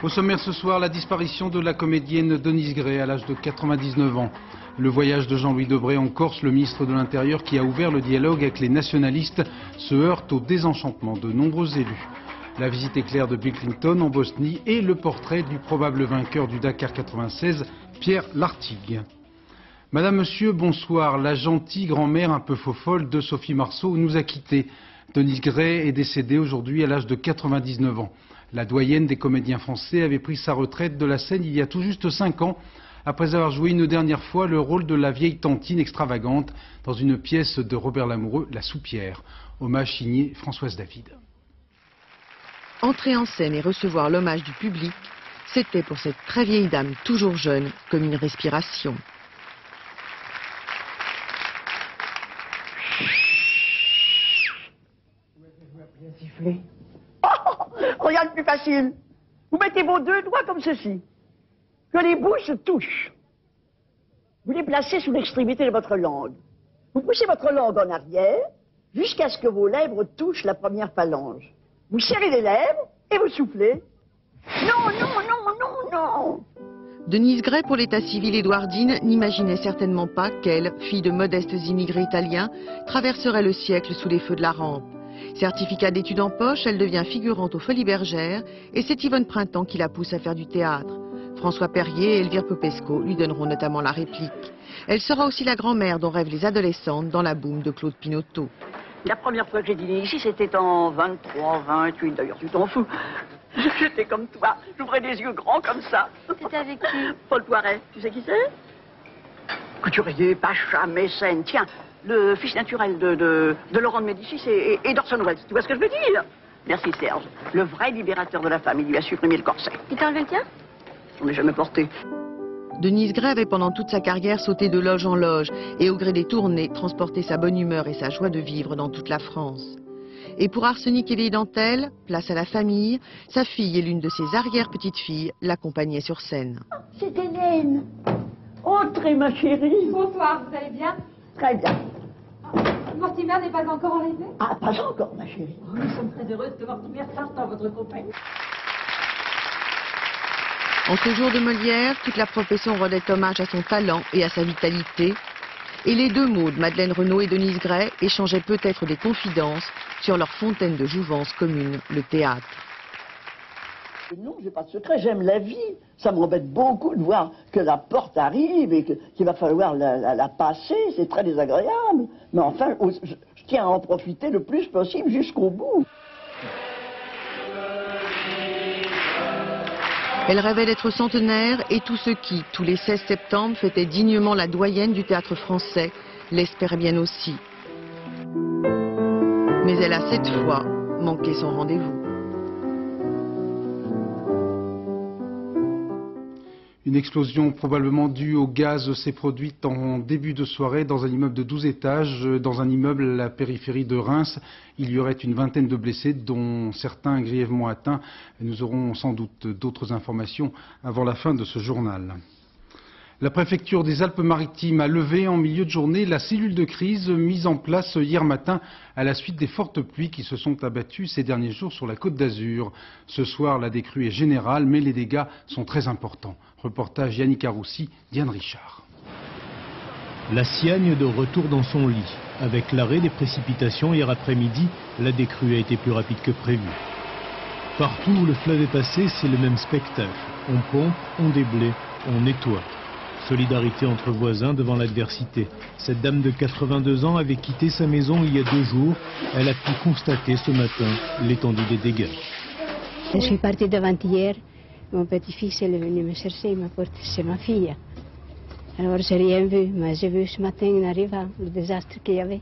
Au sommaire ce soir, la disparition de la comédienne Denise Gray à l'âge de 99 ans. Le voyage de Jean-Louis Debré en Corse, le ministre de l'Intérieur qui a ouvert le dialogue avec les nationalistes, se heurte au désenchantement de nombreux élus. La visite éclair de Bill Clinton en Bosnie et le portrait du probable vainqueur du Dakar 96, Pierre Lartigue. Madame, Monsieur, bonsoir. La gentille grand-mère un peu faux-folle de Sophie Marceau nous a quittés. Denise Gray est décédée aujourd'hui à l'âge de 99 ans. La doyenne des comédiens français avait pris sa retraite de la scène il y a tout juste 5 ans, après avoir joué une dernière fois le rôle de la vieille tantine extravagante dans une pièce de Robert Lamoureux, La Soupière. Hommage signé Françoise David. Entrer en scène et recevoir l'hommage du public, c'était pour cette très vieille dame toujours jeune comme une respiration. Regarde, plus facile. Vous mettez vos 2 doigts comme ceci, que les bouches se touchent. Vous les placez sous l'extrémité de votre langue. Vous poussez votre langue en arrière jusqu'à ce que vos lèvres touchent la première phalange. Vous serrez les lèvres et vous soufflez. Non, non, non, non, non. Denise Gray, pour l'état civil édouardine, n'imaginait certainement pas qu'elle, fille de modestes immigrés italiens, traverserait le siècle sous les feux de la rampe. Certificat d'études en poche, elle devient figurante aux Folies Bergères et c'est Yvonne Printemps qui la pousse à faire du théâtre. François Perrier et Elvire Popesco lui donneront notamment la réplique. Elle sera aussi la grand-mère dont rêvent les adolescentes dans La Boum de Claude Pinoteau. La première fois que j'ai dîné ici, c'était en 23, 28, d'ailleurs, tu t'en fous. J'étais comme toi, j'ouvrais des yeux grands comme ça. C'était avec qui? Paul Poiret, tu sais qui c'est? Couturier, pacha, mécène, tiens, le fils naturel de Laurent de Médicis et d'Orson Welles. Tu vois ce que je veux dire? Merci Serge, le vrai libérateur de la femme, il lui a supprimé le corset. Il t'a enlevé le tien? On n'est jamais porté. Denise Gray avait pendant toute sa carrière sauté de loge en loge et au gré des tournées transporté sa bonne humeur et sa joie de vivre dans toute la France. Et pour Arsenic et les dentelles, place à la famille, sa fille et l'une de ses arrière-petites-filles l'accompagnaient sur scène. C'est Hélène. Entrez ma chérie. Bonsoir, vous allez bien? Très bien. Mortimer n'est pas encore arrivé? Ah, pas encore ma chérie. Nous sommes très heureuses que Mortimer sorte dans votre compagnie. En ce jour de Molière, toute la profession rendait hommage à son talent et à sa vitalité. Et les deux mots de Madeleine Renaud et Denise Gray échangeaient peut-être des confidences sur leur fontaine de jouvence commune, le théâtre. Non, j'ai pas de secret, j'aime la vie. Ça m'embête beaucoup de voir que la porte arrive et qu'il va falloir la passer, c'est très désagréable. Mais enfin, je tiens à en profiter le plus possible jusqu'au bout. Elle rêvait d'être centenaire et tous ceux qui, tous les 16 septembre, fêtaient dignement la doyenne du théâtre français, l'espéraient bien aussi. Mais elle a cette fois manqué son rendez-vous. Une explosion probablement due au gaz s'est produite en début de soirée dans un immeuble de 12 étages, dans un immeuble à la périphérie de Reims. Il y aurait une vingtaine de blessés, dont certains grièvement atteints. Nous aurons sans doute d'autres informations avant la fin de ce journal. La préfecture des Alpes-Maritimes a levé en milieu de journée la cellule de crise mise en place hier matin à la suite des fortes pluies qui se sont abattues ces derniers jours sur la Côte d'Azur. Ce soir, la décrue est générale, mais les dégâts sont très importants. Reportage Yannick Aroussi, Diane Richard. La Siagne de retour dans son lit. Avec l'arrêt des précipitations hier après-midi, la décrue a été plus rapide que prévu. Partout où le fleuve est passé, c'est le même spectacle. On pompe, on déblaye, on nettoie. Solidarité entre voisins devant l'adversité. Cette dame de 82 ans avait quitté sa maison il y a 2 jours. Elle a pu constater ce matin l'étendue des dégâts. Je suis partie d'avant-hier. Mon petit-fils est venu me chercher, il m'a porté chez ma fille. Alors j'ai rien vu, mais j'ai vu ce matin en arrivant le désastre qu'il y avait.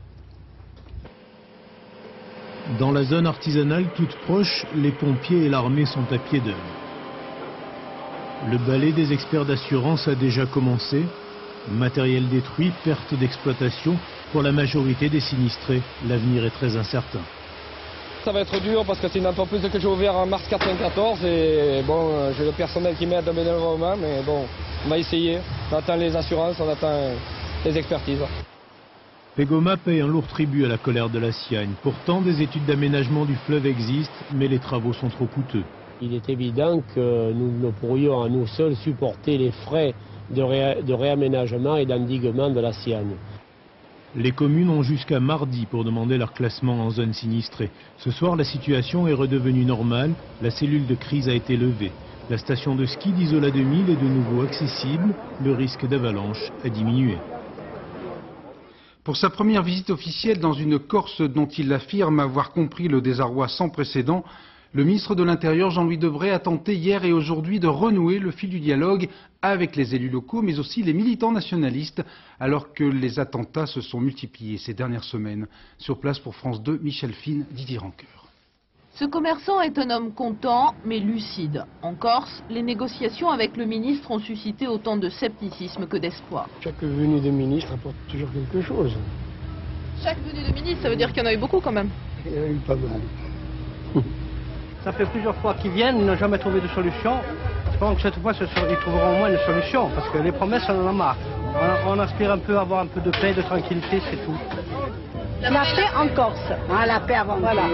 Dans la zone artisanale toute proche, les pompiers et l'armée sont à pied d'œuvre. Le balai des experts d'assurance a déjà commencé. Matériel détruit, perte d'exploitation. Pour la majorité des sinistrés, l'avenir est très incertain. Ça va être dur parce que c'est une entreprise que j'ai ouverte en mars 1994 et bon, j'ai le personnel qui m'aide bénévolement, mais bon, on va essayer. On attend les assurances, on attend les expertises. Pégoma paye un lourd tribut à la colère de la Siagne. Pourtant, des études d'aménagement du fleuve existent, mais les travaux sont trop coûteux. Il est évident que nous ne pourrions à nous seuls supporter les frais de réaménagement et d'endiguement de la Siagne. Les communes ont jusqu'à mardi pour demander leur classement en zone sinistrée. Ce soir, la situation est redevenue normale. La cellule de crise a été levée. La station de ski d'Isola 2000 est de nouveau accessible. Le risque d'avalanche a diminué. Pour sa première visite officielle dans une Corse dont il affirme avoir compris le désarroi sans précédent, le ministre de l'Intérieur Jean-Louis Debré a tenté hier et aujourd'hui de renouer le fil du dialogue avec les élus locaux, mais aussi les militants nationalistes, alors que les attentats se sont multipliés ces dernières semaines. Sur place pour France 2, Michel Fine, Didier Rancoeur. Ce commerçant est un homme content, mais lucide. En Corse, les négociations avec le ministre ont suscité autant de scepticisme que d'espoir. Chaque venue de ministre apporte toujours quelque chose. Chaque venue de ministre, ça veut dire qu'il y en a eu beaucoup quand même. Il y en a eu pas mal. Ça fait plusieurs fois qu'ils viennent, ils n'ont jamais trouvé de solution. J'espère que cette fois, ils trouveront au moins une solution, parce que les promesses, on en a marre. On aspire un peu à avoir un peu de paix, de tranquillité, c'est tout. La paix en Corse. Ah, la paix avant. Voilà.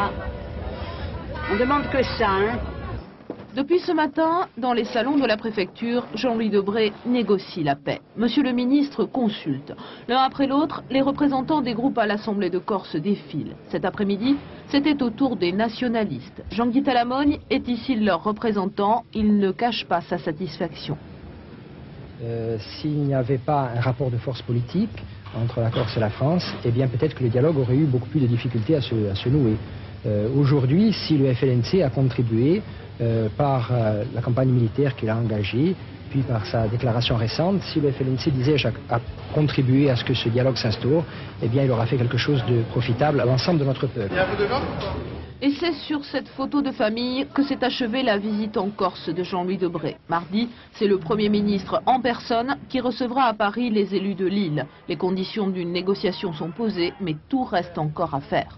On demande que ça, hein. Depuis ce matin, dans les salons de la préfecture, Jean-Louis Debré négocie la paix. Monsieur le ministre consulte. L'un après l'autre, les représentants des groupes à l'Assemblée de Corse défilent. Cet après-midi, c'était au tour des nationalistes. Jean-Guy Talamogne est ici leur représentant. Il ne cache pas sa satisfaction. S'il n'y avait pas un rapport de force politique entre la Corse et la France, eh bien peut-être que le dialogue aurait eu beaucoup plus de difficultés à se nouer. Aujourd'hui, si le FLNC a contribué par la campagne militaire qu'il a engagée, puis par sa déclaration récente, si le FLNC disait a contribué à ce que ce dialogue s'instaure, eh bien il aura fait quelque chose de profitable à l'ensemble de notre peuple. Et c'est sur cette photo de famille que s'est achevée la visite en Corse de Jean-Louis Debré. Mardi, c'est le Premier ministre en personne qui recevra à Paris les élus de l'île. Les conditions d'une négociation sont posées, mais tout reste encore à faire.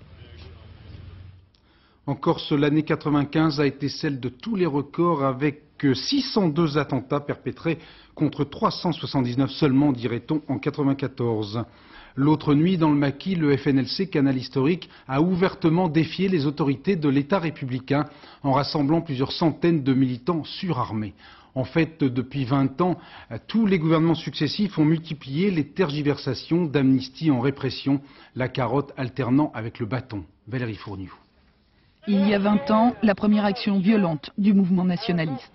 En Corse, l'année 95 a été celle de tous les records avec 602 attentats perpétrés contre 379 seulement, dirait-on, en 94. L'autre nuit, dans le maquis, le FNLC, Canal Historique, a ouvertement défié les autorités de l'État républicain en rassemblant plusieurs centaines de militants surarmés. En fait, depuis 20 ans, tous les gouvernements successifs ont multiplié les tergiversations d'amnistie en répression, la carotte alternant avec le bâton. Valérie Fourniou. Il y a 20 ans, la première action violente du mouvement nationaliste.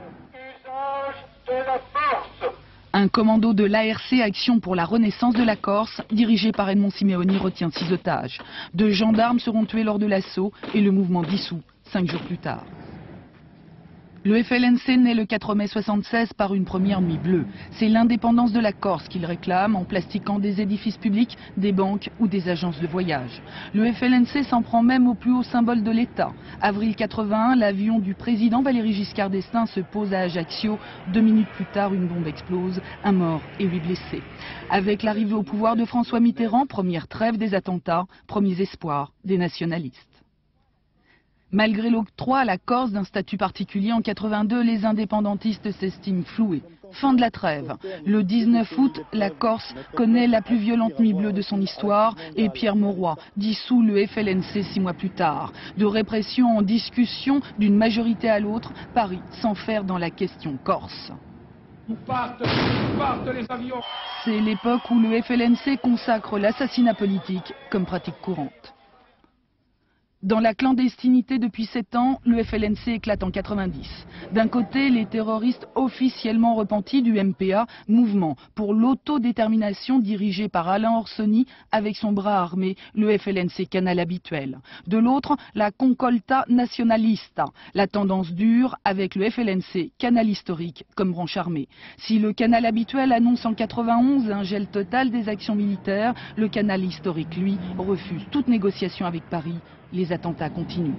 Un commando de l'ARC Action pour la Renaissance de la Corse, dirigé par Edmond Simeoni, retient 6 otages. 2 gendarmes seront tués lors de l'assaut et le mouvement dissous 5 jours plus tard. Le FLNC naît le 4 mai 1976 par une première nuit bleue. C'est l'indépendance de la Corse qu'il réclame en plastiquant des édifices publics, des banques ou des agences de voyage. Le FLNC s'en prend même au plus haut symbole de l'État. Avril 81, l'avion du président Valéry Giscard d'Estaing se pose à Ajaccio. 2 minutes plus tard, une bombe explose, 1 mort et 8 blessés. Avec l'arrivée au pouvoir de François Mitterrand, première trêve des attentats, premiers espoirs des nationalistes. Malgré l'octroi à la Corse d'un statut particulier en 82, les indépendantistes s'estiment floués. Fin de la trêve. Le 19 août, la Corse connaît la plus violente nuit bleue de son histoire et Pierre Mauroy dissout le FLNC 6 mois plus tard. De répression en discussion d'une majorité à l'autre, Paris s'enferre dans la question corse. Partent les avions. C'est l'époque où le FLNC consacre l'assassinat politique comme pratique courante. Dans la clandestinité depuis 7 ans, le FLNC éclate en 90. D'un côté, les terroristes officiellement repentis du MPA, mouvement pour l'autodétermination dirigé par Alain Orsoni avec son bras armé, le FLNC Canal habituel. De l'autre, la Concolta Nacionalista, la tendance dure avec le FLNC Canal historique comme branche armée. Si le Canal habituel annonce en 91 un gel total des actions militaires, le Canal historique, lui, refuse toute négociation avec Paris. Les attentats continuent.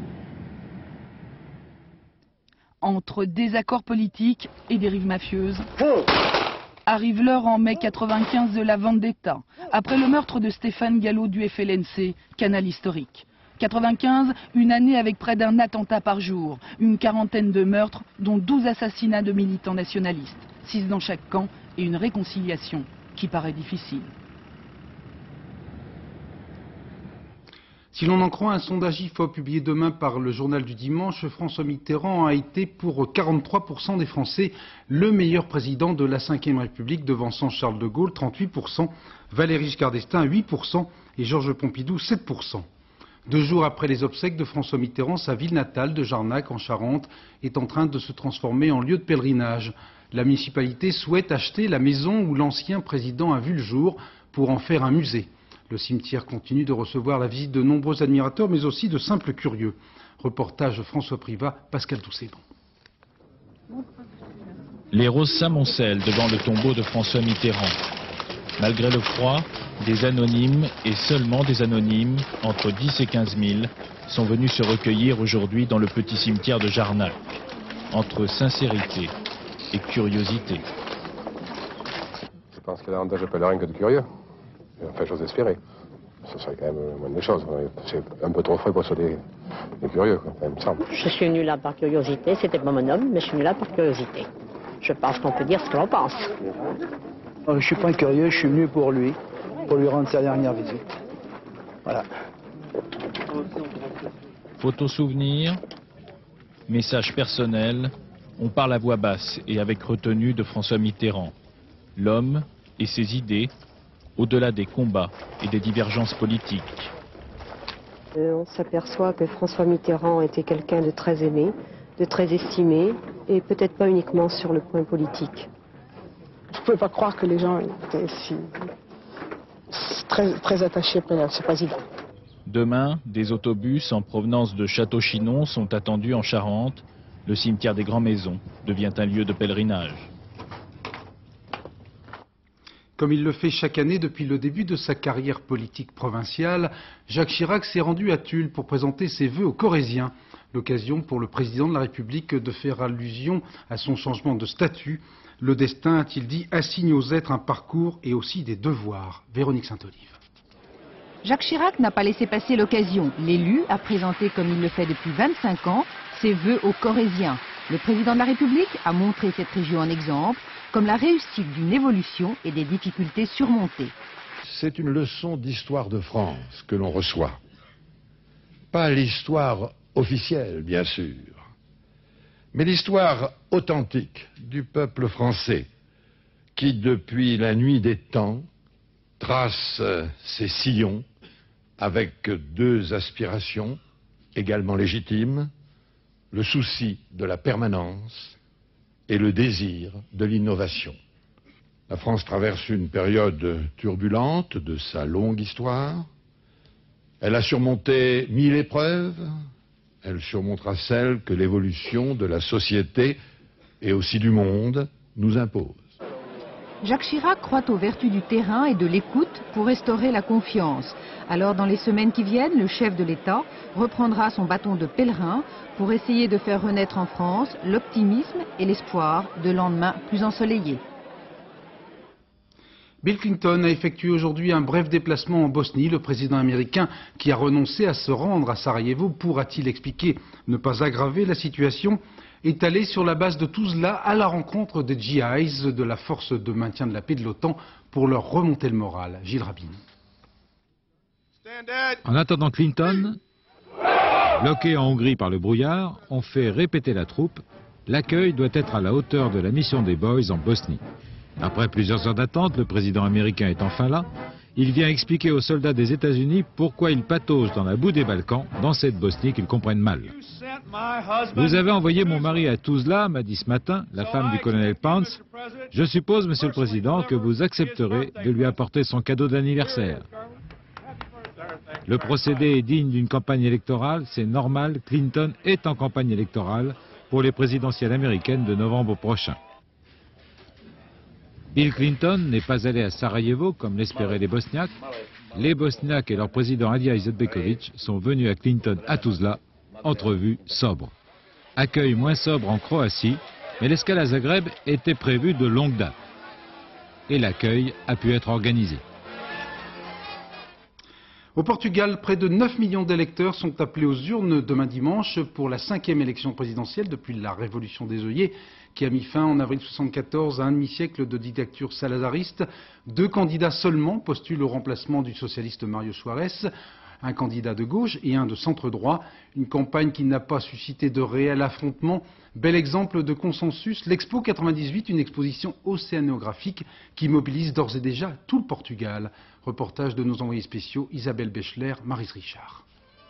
Entre désaccords politiques et dérives mafieuses, arrive l'heure en mai 95 de la vendetta, après le meurtre de Stéphane Gallo du FLNC, Canal historique. 95, une année avec près d'un attentat par jour, une quarantaine de meurtres, dont 12 assassinats de militants nationalistes, 6 dans chaque camp et une réconciliation qui paraît difficile. Si l'on en croit un sondage IFOP publié demain par le journal du dimanche, François Mitterrand a été pour 43% des Français le meilleur président de la Ve République, devançant Charles de Gaulle 38%, Valéry Giscard d'Estaing 8% et Georges Pompidou 7%. 2 jours après les obsèques de François Mitterrand, sa ville natale de Jarnac en Charente est en train de se transformer en lieu de pèlerinage. La municipalité souhaite acheter la maison où l'ancien président a vu le jour pour en faire un musée. Le cimetière continue de recevoir la visite de nombreux admirateurs, mais aussi de simples curieux. Reportage François Privat, Pascal Toussaint. Les roses s'amoncellent devant le tombeau de François Mitterrand. Malgré le froid, des anonymes, et seulement des anonymes, entre 10 et 15 000, sont venus se recueillir aujourd'hui dans le petit cimetière de Jarnac, entre sincérité et curiosité. Je pense qu'il y a davantage de pèlerins que de curieux. Enfin, j'ose espérer. Ce serait quand même moins de choses. C'est un peu trop frais pour les curieux, quoi, il me semble. Je suis venu là par curiosité, c'était pas mon homme, mais je suis venu là par curiosité. Je pense qu'on peut dire ce que l'on pense. Je ne suis pas curieux, je suis venu pour lui rendre sa dernière visite. Voilà. Photos souvenirs, messages personnels, on parle à voix basse et avec retenue de François Mitterrand. L'homme et ses idées, au-delà des combats et des divergences politiques. On s'aperçoit que François Mitterrand était quelqu'un de très aimé, de très estimé, et peut-être pas uniquement sur le point politique. Je ne pouvais pas croire que les gens étaient très attachés à ce président. Demain, des autobus en provenance de Château-Chinon sont attendus en Charente. Le cimetière des Grands-Maisons devient un lieu de pèlerinage. Comme il le fait chaque année depuis le début de sa carrière politique provinciale, Jacques Chirac s'est rendu à Tulle pour présenter ses vœux aux Corésiens. L'occasion pour le président de la République de faire allusion à son changement de statut. Le destin, a-t-il dit, assigne aux êtres un parcours et aussi des devoirs. Véronique Saint-Olive. Jacques Chirac n'a pas laissé passer l'occasion. L'élu a présenté, comme il le fait depuis 25 ans, ses vœux aux Corésiens. Le président de la République a montré cette région en exemple, comme la réussite d'une évolution et des difficultés surmontées. C'est une leçon d'histoire de France que l'on reçoit. Pas l'histoire officielle, bien sûr, mais l'histoire authentique du peuple français qui, depuis la nuit des temps, trace ses sillons avec 2 aspirations également légitimes, le souci de la permanence et le désir de l'innovation. La France traverse une période turbulente de sa longue histoire. Elle a surmonté 1000 épreuves. Elle surmontera celles que l'évolution de la société et aussi du monde nous impose. Jacques Chirac croit aux vertus du terrain et de l'écoute pour restaurer la confiance. Alors, dans les semaines qui viennent, le chef de l'État reprendra son bâton de pèlerin pour essayer de faire renaître en France l'optimisme et l'espoir de lendemains plus ensoleillés. Bill Clinton a effectué aujourd'hui un bref déplacement en Bosnie. Le président américain qui a renoncé à se rendre à Sarajevo pour, a-t-il expliqué, ne pas aggraver la situation, est allé sur la base de Tuzla à la rencontre des GIs, de la force de maintien de la paix de l'OTAN, pour leur remonter le moral. Gilles Rabin. En attendant Clinton, bloqué en Hongrie par le brouillard, on fait répéter la troupe. L'accueil doit être à la hauteur de la mission des Boys en Bosnie. Après plusieurs heures d'attente, le président américain est enfin là. Il vient expliquer aux soldats des États-Unis pourquoi il patauge dans la boue des Balkans, dans cette Bosnie qu'ils comprennent mal. Vous avez envoyé mon mari à Tuzla, m'a dit ce matin la femme du colonel Pence. Je suppose, monsieur le président, que vous accepterez de lui apporter son cadeau d'anniversaire. Le procédé est digne d'une campagne électorale, c'est normal, Clinton est en campagne électorale pour les présidentielles américaines de novembre prochain. Bill Clinton n'est pas allé à Sarajevo comme l'espéraient les Bosniaques. Les Bosniaques et leur président Alija Izetbegović sont venus à Clinton à Tuzla, entrevue sobre. Accueil moins sobre en Croatie, mais l'escale à Zagreb était prévue de longue date. Et l'accueil a pu être organisé. Au Portugal, près de 9 millions d'électeurs sont appelés aux urnes demain dimanche pour la 5e élection présidentielle depuis la révolution des œillets qui a mis fin en avril 1974 à un demi-siècle de dictature salazariste. 2 candidats seulement postulent au remplacement du socialiste Mario Soares. un candidat de gauche et un de centre-droit. Une campagne qui n'a pas suscité de réel affrontement. Bel exemple de consensus, l'Expo 98, une exposition océanographique qui mobilise d'ores et déjà tout le Portugal. Reportage de nos envoyés spéciaux Isabelle Bechler, Maryse Richard.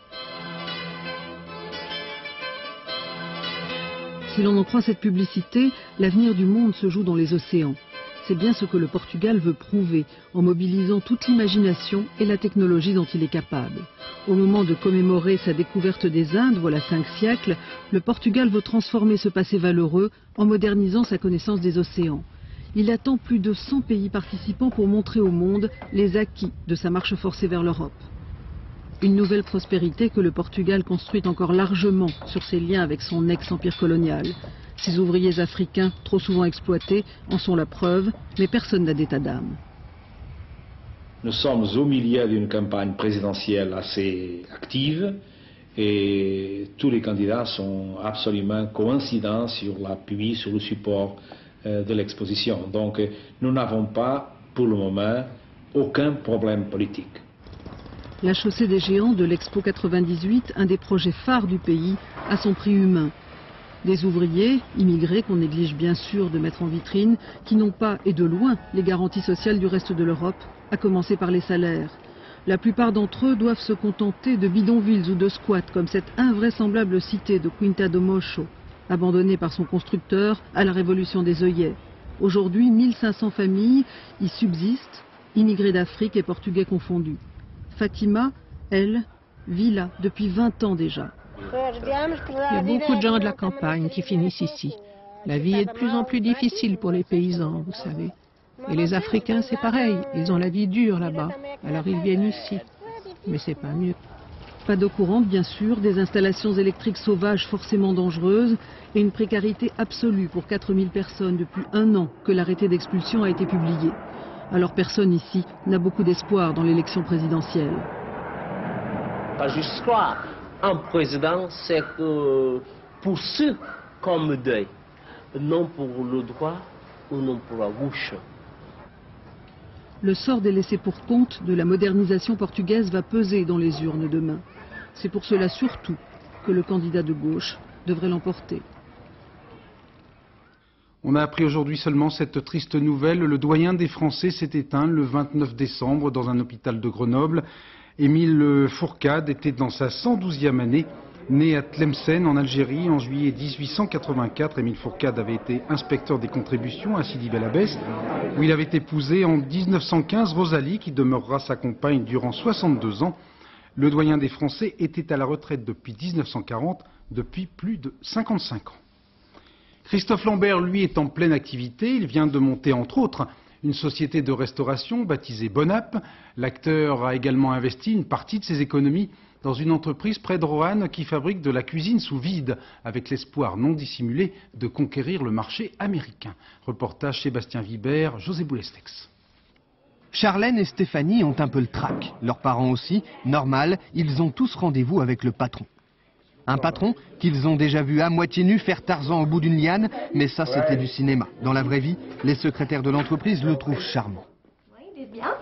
Si l'on en croit cette publicité, l'avenir du monde se joue dans les océans. C'est bien ce que le Portugal veut prouver en mobilisant toute l'imagination et la technologie dont il est capable. Au moment de commémorer sa découverte des Indes, voilà 5 siècles, le Portugal veut transformer ce passé valeureux en modernisant sa connaissance des océans. Il attend plus de 100 pays participants pour montrer au monde les acquis de sa marche forcée vers l'Europe. Une nouvelle prospérité que le Portugal construit encore largement sur ses liens avec son ex-empire colonial. Ces ouvriers africains, trop souvent exploités, en sont la preuve, mais personne n'a d'état d'âme. Nous sommes au milieu d'une campagne présidentielle assez active et tous les candidats sont absolument coïncidents sur l'appui, sur le support de l'exposition. Donc nous n'avons pas, pour le moment, aucun problème politique. La chaussée des géants de l'Expo 98, un des projets phares du pays, a son prix humain. Des ouvriers, immigrés qu'on néglige bien sûr de mettre en vitrine, qui n'ont pas, et de loin, les garanties sociales du reste de l'Europe, à commencer par les salaires. La plupart d'entre eux doivent se contenter de bidonvilles ou de squats, comme cette invraisemblable cité de Quinta do Mocho, abandonnée par son constructeur à la révolution des œillets. Aujourd'hui, 1500 familles y subsistent, immigrés d'Afrique et portugais confondus. Fatima, elle, vit là depuis 20 ans déjà. Il y a beaucoup de gens de la campagne qui finissent ici. La vie est de plus en plus difficile pour les paysans, vous savez. Et les Africains, c'est pareil. Ils ont la vie dure là-bas. Alors ils viennent ici. Mais c'est pas mieux. Pas d'eau courante, bien sûr, des installations électriques sauvages forcément dangereuses et une précarité absolue pour 4000 personnes depuis 1 an que l'arrêté d'expulsion a été publié. Alors personne ici n'a beaucoup d'espoir dans l'élection présidentielle. Jusqu'à un président, c'est que pour ceux qu'on me donne, non pour le droit ou non pour la gauche. Le sort des laissés-pour-compte de la modernisation portugaise va peser dans les urnes demain. C'est pour cela surtout que le candidat de gauche devrait l'emporter. On a appris aujourd'hui seulement cette triste nouvelle. Le doyen des Français s'est éteint le 29 décembre dans un hôpital de Grenoble. Émile Fourcade était dans sa 112e année. Né à Tlemcen en Algérie en juillet 1884, Émile Fourcade avait été inspecteur des contributions à Sidi Bel Abbès, où il avait épousé en 1915 Rosalie, qui demeurera sa compagne durant 62 ans. Le doyen des Français était à la retraite depuis 1940, depuis plus de 55 ans. Christophe Lambert, lui, est en pleine activité. Il vient de monter, entre autres, une société de restauration baptisée Bonap. L'acteur a également investi une partie de ses économies dans une entreprise près de Roanne qui fabrique de la cuisine sous vide, avec l'espoir non dissimulé de conquérir le marché américain. Reportage Sébastien Vibert, José Boulestex. Charlène et Stéphanie ont un peu le trac. Leurs parents aussi, normal, ils ont tous rendez-vous avec le patron. Un patron qu'ils ont déjà vu à moitié nu faire Tarzan au bout d'une liane, mais ça c'était du cinéma. Dans la vraie vie, les secrétaires de l'entreprise le trouvent charmant. Oui, il est bien.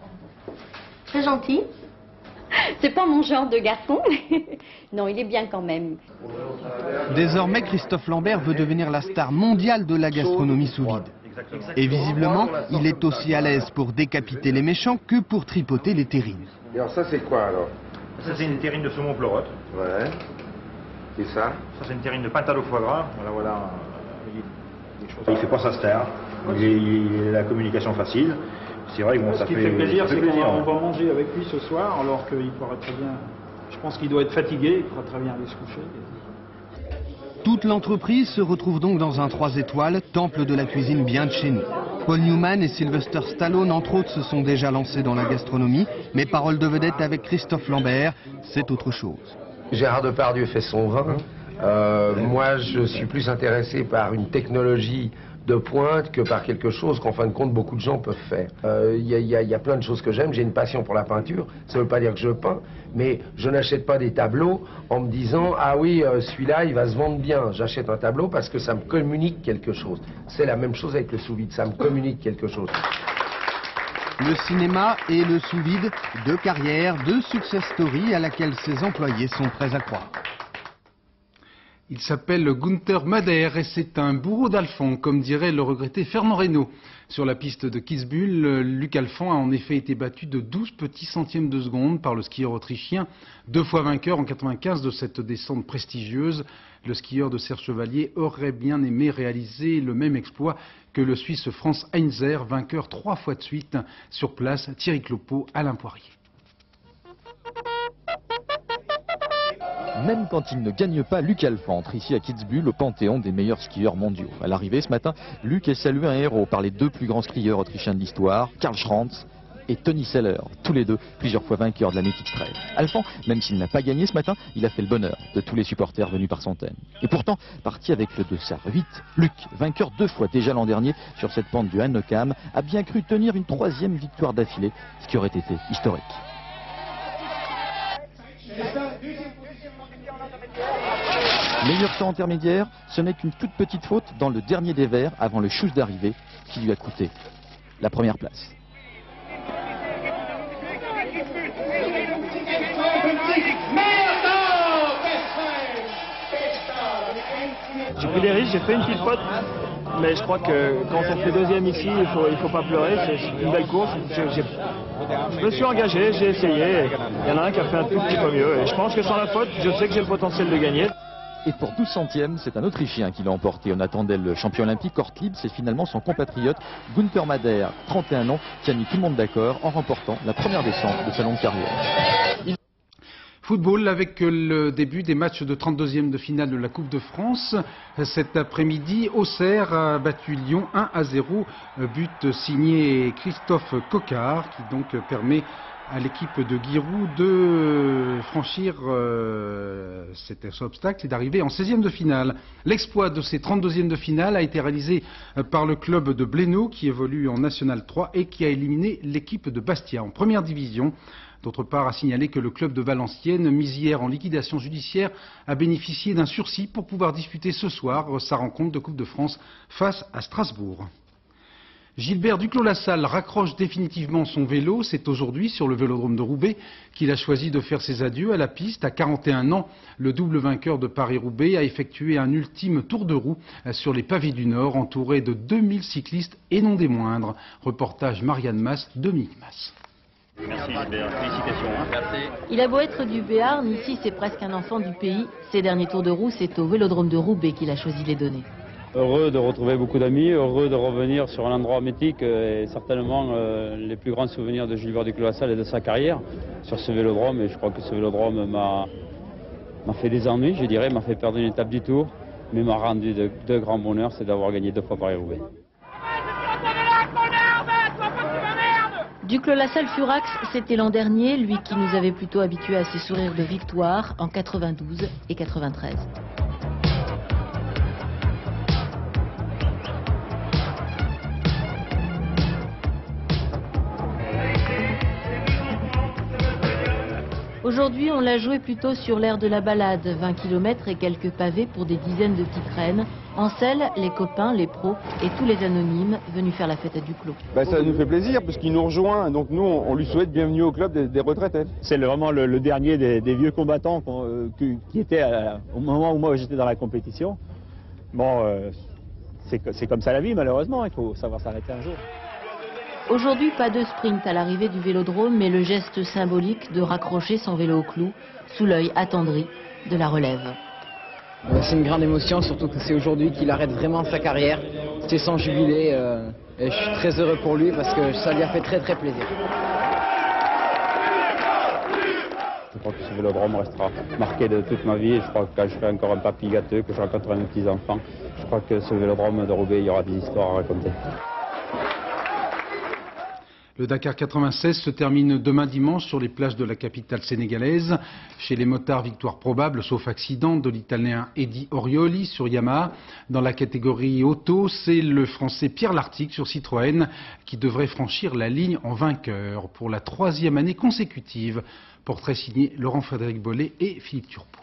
Très gentil. C'est pas mon genre de garçon. Non, il est bien quand même. Désormais, Christophe Lambert veut devenir la star mondiale de la gastronomie sous vide. Et visiblement, il est aussi à l'aise pour décapiter les méchants que pour tripoter les terrines. Et alors ça c'est quoi alors? Ça c'est une terrine de saumon pleurote. Ouais. Et ça? Ça c'est une terrine de pintade au foie gras. Voilà. Il fait pas sa star. Il a la communication facile. C'est vrai que bon, ça fait plaisir. On va manger avec lui ce soir, alors qu'il pourrait très bien. Je pense qu'il doit être fatigué, il pourrait très bien aller se coucher. Toute l'entreprise se retrouve donc dans un 3 étoiles, temple de la cuisine bien de chez nous. Paul Newman et Sylvester Stallone, entre autres, se sont déjà lancés dans la gastronomie, mais parole de vedette avec Christophe Lambert, c'est autre chose. Gérard Depardieu fait son vin. Moi, je suis plus intéressé par une technologie de pointe que par quelque chose qu'en fin de compte beaucoup de gens peuvent faire. Il y a plein de choses que j'aime, j'ai une passion pour la peinture, ça ne veut pas dire que je peins, mais je n'achète pas des tableaux en me disant « Ah oui, celui-là il va se vendre bien ». J'achète un tableau parce que ça me communique quelque chose. C'est la même chose avec le sous-vide, ça me communique quelque chose. Le cinéma et le sous-vide, 2 carrières, 2 success stories à laquelle ses employés sont prêts à croire. Il s'appelle Günther Madère et c'est un bourreau d'Alphand, comme dirait le regretté Fernand Reynaud. Sur la piste de Kitzbühel, Luc Alphand a en effet été battu de 12 petits centièmes de seconde par le skieur autrichien, 2 fois vainqueur en 95 de cette descente prestigieuse. Le skieur de Serre Chevalier aurait bien aimé réaliser le même exploit que le Suisse Franz Heinzer, vainqueur 3 fois de suite. Sur place, Thierry Clopeau, Alain Poirier. Même quand il ne gagne pas, Luc Alphand entre ici à Kitzbühel au panthéon des meilleurs skieurs mondiaux. À l'arrivée ce matin, Luc est salué un héros par les 2 plus grands skieurs autrichiens de l'histoire, Karl Schranz et Tony Seller, tous les 2 plusieurs fois vainqueurs de la Mythic Trail. Alphand, même s'il n'a pas gagné ce matin, il a fait le bonheur de tous les supporters venus par centaines. Et pourtant, parti avec le dossard 8, Luc, vainqueur 2 fois déjà l'an dernier sur cette pente du Hahnekam, a bien cru tenir une 3e victoire d'affilée, ce qui aurait été historique. Meilleur temps intermédiaire, ce n'est qu'une toute petite faute dans le dernier des verres avant le chousse d'arrivée qui lui a coûté la première place. J'ai pris des risques, j'ai fait une petite faute, mais je crois que quand on fait 2e ici, il faut pas pleurer, c'est une belle course. Je me suis engagé, j'ai essayé, il y en a un qui a fait un tout petit peu mieux, et je pense que sans la faute, je sais que j'ai le potentiel de gagner. Et pour 12 centièmes, c'est un Autrichien qui l'a emporté. On attendait le champion olympique Ortlieb, c'est finalement son compatriote Günther Madère, 31 ans, qui a mis tout le monde d'accord en remportant la première descente de sa longue carrière. Football avec le début des matchs de 32e de finale de la Coupe de France. Cet après-midi, Auxerre a battu Lyon 1-0, but signé Christophe Coquard qui donc permet à l'équipe de Giroud de franchir cet obstacle et d'arriver en 16e de finale. L'exploit de ces 32e de finale a été réalisé par le club de Blénaud qui évolue en National 3 et qui a éliminé l'équipe de Bastia en première division. D'autre part, à signaler que le club de Valenciennes, mis hier en liquidation judiciaire, a bénéficié d'un sursis pour pouvoir disputer ce soir sa rencontre de Coupe de France face à Strasbourg. Gilbert Duclos-Lassalle raccroche définitivement son vélo. C'est aujourd'hui sur le vélodrome de Roubaix qu'il a choisi de faire ses adieux à la piste. À 41 ans, le double vainqueur de Paris-Roubaix a effectué un ultime tour de roue sur les pavés du Nord, entouré de 2000 cyclistes et non des moindres. Reportage Marianne Mas, Dominique Mas. Merci Gilbert, félicitations. Merci. Il a beau être du Béarn, ici c'est presque un enfant du pays. Ces derniers tours de roue, c'est au vélodrome de Roubaix qu'il a choisi de les donner. Heureux de retrouver beaucoup d'amis, heureux de revenir sur un endroit mythique et certainement les plus grands souvenirs de Gilbert Duclos-Lassalle et de sa carrière sur ce vélodrome. Et je crois que ce vélodrome m'a fait des ennuis, je dirais, m'a fait perdre une étape du tour, mais m'a rendu de grands bonheurs, c'est d'avoir gagné 2 fois Paris-Roubaix. Duclos-Lassalle-Furax, c'était l'an dernier, lui qui nous avait plutôt habitués à ses sourires de victoire en 92 et 93. Aujourd'hui, on l'a joué plutôt sur l'aire de la balade, 20 km et quelques pavés pour des dizaines de petites reines. En selle, les copains, les pros et tous les anonymes venus faire la fête à Duclos. Ça nous fait plaisir parce qu'il nous rejoint, donc nous on lui souhaite bienvenue au club des retraités. C'est vraiment le dernier des vieux combattants qui était au moment où moi j'étais dans la compétition. Bon, c'est comme ça la vie malheureusement, il faut savoir s'arrêter un jour. Aujourd'hui, pas de sprint à l'arrivée du vélodrome, mais le geste symbolique de raccrocher son vélo au clou, sous l'œil attendri de la relève. C'est une grande émotion, surtout que c'est aujourd'hui qu'il arrête vraiment sa carrière. C'est son jubilé et je suis très heureux pour lui parce que ça lui a fait très plaisir. Je crois que ce vélodrome restera marqué de toute ma vie et je crois que quand je serai encore un papy gâteux, que je rencontrerai mes petits-enfants, je crois que ce vélodrome de Roubaix, il y aura des histoires à raconter. Le Dakar 96 se termine demain dimanche sur les plages de la capitale sénégalaise. Chez les motards, victoire probable, sauf accident, de l'Italien Eddie Orioli sur Yamaha. Dans la catégorie auto, c'est le Français Pierre Lartigue sur Citroën qui devrait franchir la ligne en vainqueur pour la 3e année consécutive. Portrait signé Laurent-Frédéric Bollet et Philippe Turpot.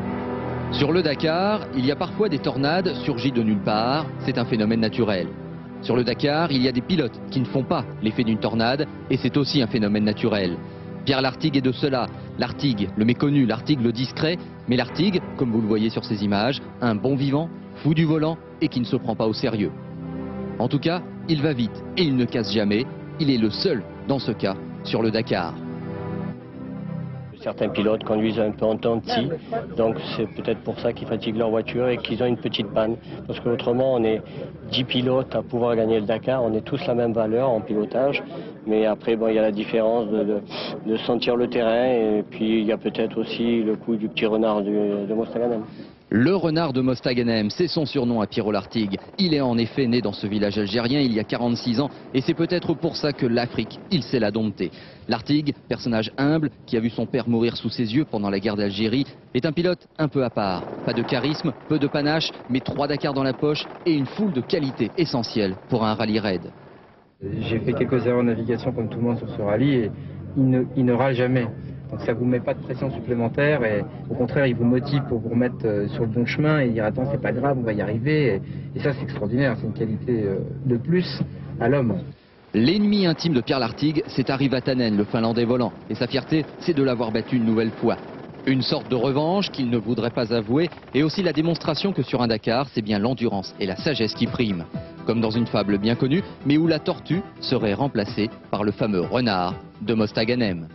Sur le Dakar, il y a parfois des tornades surgies de nulle part. C'est un phénomène naturel. Sur le Dakar, il y a des pilotes qui ne font pas l'effet d'une tornade et c'est aussi un phénomène naturel. Pierre Lartigue est de cela. Lartigue, le méconnu, Lartigue, le discret, mais Lartigue, comme vous le voyez sur ces images, un bon vivant, fou du volant et qui ne se prend pas au sérieux. En tout cas, il va vite et il ne casse jamais. Il est le seul, dans ce cas, sur le Dakar. Certains pilotes conduisent un peu en temps-petit, donc c'est peut-être pour ça qu'ils fatiguent leur voiture et qu'ils ont une petite panne. Parce qu'autrement, on est 10 pilotes à pouvoir gagner le Dakar, on est tous la même valeur en pilotage, mais après, bon, il y a la différence de sentir le terrain, et puis il y a peut-être aussi le coup du petit renard de Mostaganem. Le renard de Mostaganem, c'est son surnom à Pierrot Lartigue. Il est en effet né dans ce village algérien il y a 46 ans et c'est peut-être pour ça que l'Afrique, il sait la dompter. Lartigue, personnage humble qui a vu son père mourir sous ses yeux pendant la guerre d'Algérie, est un pilote un peu à part. Pas de charisme, peu de panache, mais 3 Dakars dans la poche et une foule de qualités essentielles pour un rallye raid. J'ai fait quelques erreurs de navigation comme tout le monde sur ce rallye et il ne râle jamais. Donc ça ne vous met pas de pression supplémentaire et au contraire il vous motive pour vous remettre sur le bon chemin et dire attends c'est pas grave on va y arriver et ça c'est extraordinaire, c'est une qualité de plus à l'homme. L'ennemi intime de Pierre Lartigue, c'est Ari Vatanen, le Finlandais volant et sa fierté c'est de l'avoir battu une nouvelle fois. Une sorte de revanche qu'il ne voudrait pas avouer et aussi la démonstration que sur un Dakar c'est bien l'endurance et la sagesse qui priment. Comme dans une fable bien connue mais où la tortue serait remplacée par le fameux renard de Mostaganem.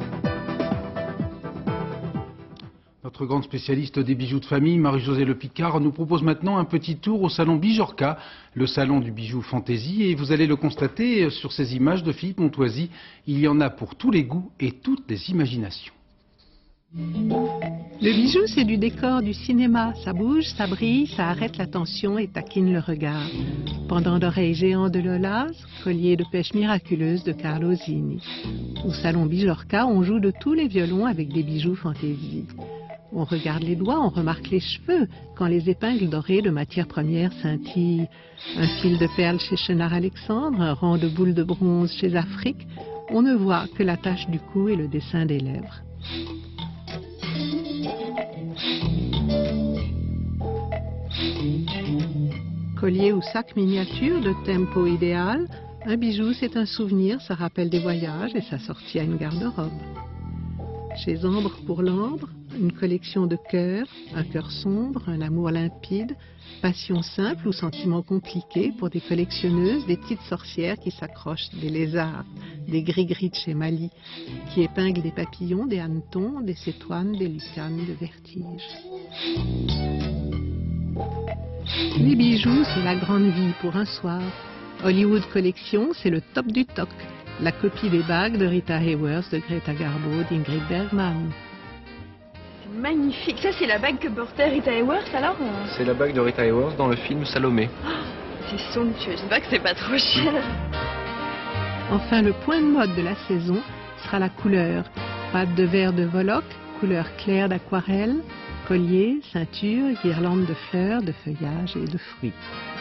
Notre grande spécialiste des bijoux de famille, Marie-Josée Le Picard, nous propose maintenant un petit tour au salon Bijorka, le salon du bijou fantaisie. Et vous allez le constater sur ces images de Philippe Montoisy, il y en a pour tous les goûts et toutes les imaginations. Le bijou, c'est du décor du cinéma. Ça bouge, ça brille, ça arrête l'attention et taquine le regard. Pendant d'oreilles géants de Lolas, collier de pêche miraculeuse de Carlo Zini. Au salon Bijorka, on joue de tous les violons avec des bijoux fantaisie. On regarde les doigts, on remarque les cheveux quand les épingles dorées de matières premières scintillent. Un fil de perles chez Chenard Alexandre, un rang de boules de bronze chez Afrique. On ne voit que la tache du cou et le dessin des lèvres. Collier ou sac miniature de tempo idéal. Un bijou, c'est un souvenir, ça rappelle des voyages et sa sortie à une garde-robe. Chez Ambre pour l'Ambre, une collection de cœurs, un cœur sombre, un amour limpide, passion simple ou sentiment compliqué pour des collectionneuses, des petites sorcières qui s'accrochent, des lézards, des gris-gris de chez Mali, qui épinglent des papillons, des hannetons, des cétoines, des lucanes de vertige. Les bijoux, c'est la grande vie pour un soir. Hollywood Collection, c'est le top du toc. La copie des bagues de Rita Hayworth, de Greta Garbo, d'Ingrid Bergman. Magnifique. Ça, c'est la bague que portait Rita Hayworth, alors C'est la bague de Rita Hayworth dans le film Salomé. Oh, c'est somptueux. J'espère que c'est pas trop cher. Enfin, le point de mode de la saison sera la couleur. Pâte de verre de Voloc, couleur claire d'aquarelle, collier, ceinture, guirlande de fleurs, de feuillages et de fruits.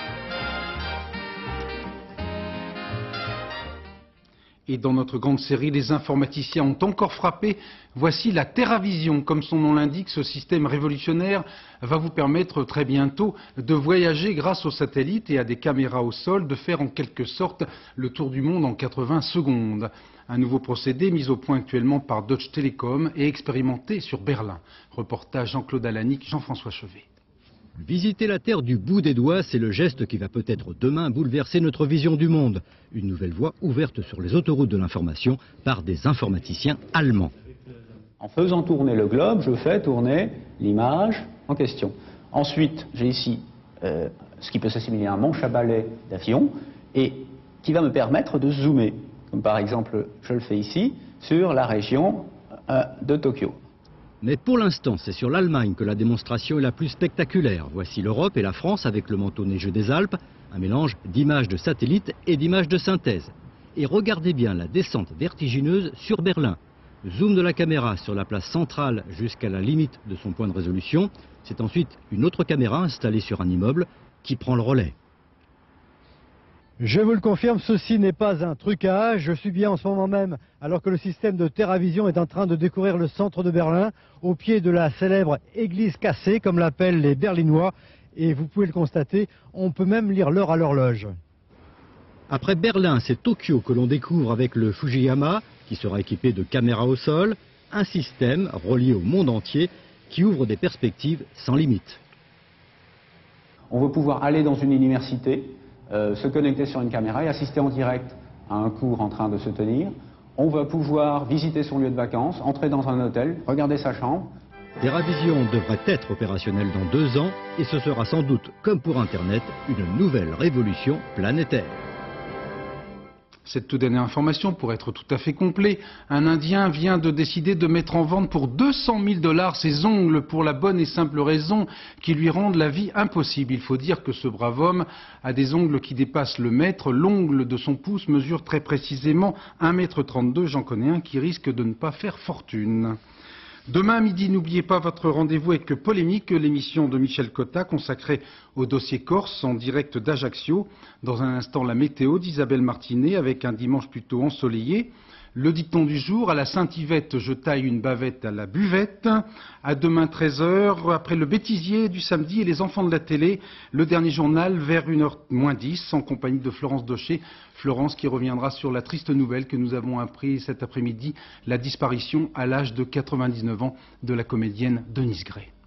Et dans notre grande série, les informaticiens ont encore frappé. Voici la TerraVision. Comme son nom l'indique, ce système révolutionnaire va vous permettre très bientôt de voyager grâce aux satellites et à des caméras au sol, de faire en quelque sorte le tour du monde en 80 secondes. Un nouveau procédé mis au point actuellement par Deutsche Telekom et expérimenté sur Berlin. Reportage Jean-Claude Alanic, Jean-François Chevet. Visiter la Terre du bout des doigts, c'est le geste qui va peut-être demain bouleverser notre vision du monde. Une nouvelle voie ouverte sur les autoroutes de l'information par des informaticiens allemands. En faisant tourner le globe, je fais tourner l'image en question. Ensuite, j'ai ici ce qui peut s'assimiler à un manche à balai d'avion et qui va me permettre de zoomer. Comme par exemple, je le fais ici, sur la région de Tokyo. Mais pour l'instant, c'est sur l'Allemagne que la démonstration est la plus spectaculaire. Voici l'Europe et la France avec le manteau neigeux des Alpes, un mélange d'images de satellite et d'images de synthèse. Et regardez bien la descente vertigineuse sur Berlin. Zoom de la caméra sur la place centrale jusqu'à la limite de son point de résolution. C'est ensuite une autre caméra installée sur un immeuble qui prend le relais. Je vous le confirme, ceci n'est pas un trucage. Je suis bien en ce moment même, alors que le système de TerraVision est en train de découvrir le centre de Berlin, au pied de la célèbre église cassée, comme l'appellent les Berlinois. Et vous pouvez le constater, on peut même lire l'heure à l'horloge. Après Berlin, c'est Tokyo que l'on découvre avec le Fujiyama, qui sera équipé de caméras au sol, un système relié au monde entier qui ouvre des perspectives sans limite. On veut pouvoir aller dans une université, se connecter sur une caméra et assister en direct à un cours en train de se tenir. On va pouvoir visiter son lieu de vacances, entrer dans un hôtel, regarder sa chambre. TerraVision devrait être opérationnel dans 2 ans et ce sera sans doute, comme pour Internet, une nouvelle révolution planétaire. Cette toute dernière information, pour être tout à fait complet, un Indien vient de décider de mettre en vente pour 200 000 $ ses ongles pour la bonne et simple raison qu'ils lui rendent la vie impossible. Il faut dire que ce brave homme a des ongles qui dépassent le mètre. L'ongle de son pouce mesure très précisément 1,32 m. J'en connais un qui risque de ne pas faire fortune. Demain à midi, n'oubliez pas votre rendez-vous avec Polémique, l'émission de Michel Cotta consacrée au dossier Corse en direct d'Ajaccio. Dans un instant, la météo d'Isabelle Martinet avec un dimanche plutôt ensoleillé. Le dicton du jour, à la Saint-Yvette, je taille une bavette à la buvette. À demain 13 h, après le bêtisier du samedi et les enfants de la télé, le dernier journal vers 1h-10 en compagnie de Florence Daucher. Florence qui reviendra sur la triste nouvelle que nous avons appris cet après-midi, la disparition à l'âge de 99 ans de la comédienne Denise Gray.